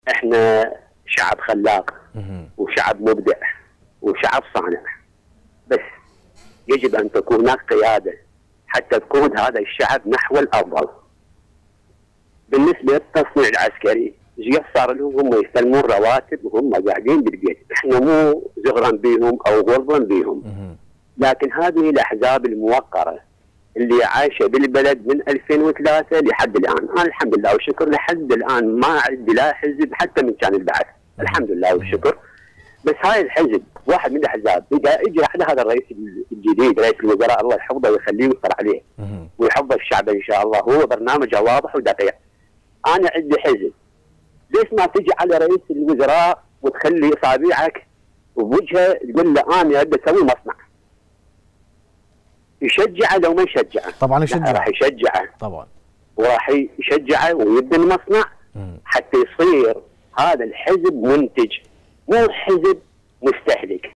احنا شعب خلاق وشعب مبدع وشعب صانع، بس يجب ان تكون هناك قياده حتى تقود هذا الشعب نحو الافضل. بالنسبه للتصنيع العسكري صار لهم هم يستلمون رواتب وهم قاعدين بالبيت، احنا مو زغرا بيهم او غلظا بيهم، لكن هذه الاحزاب الموقره اللي عايشه بالبلد من 2003 لحد الان، انا الحمد لله والشكر لحد الان ما عندي لا حزب حتى من كان البعث، الحمد لله والشكر. بس هاي الحزب واحد من الاحزاب يجي على هذا الرئيس الجديد رئيس الوزراء الله يحفظه ويخليه ويستر عليه ويحفظ الشعب ان شاء الله، هو برنامجه واضح ودقيق. انا عندي حزب، ليش ما تجي على رئيس الوزراء وتخلي اصابعك بوجهه تقول له انا ابي اسوي مصنع؟ يشجعه لو ما يشجعه؟ طبعا يشجعه، راح يشجعه طبعا، وراح يشجعه ويبني المصنع حتى يصير هذا الحزب منتج، مو حزب مستهلك.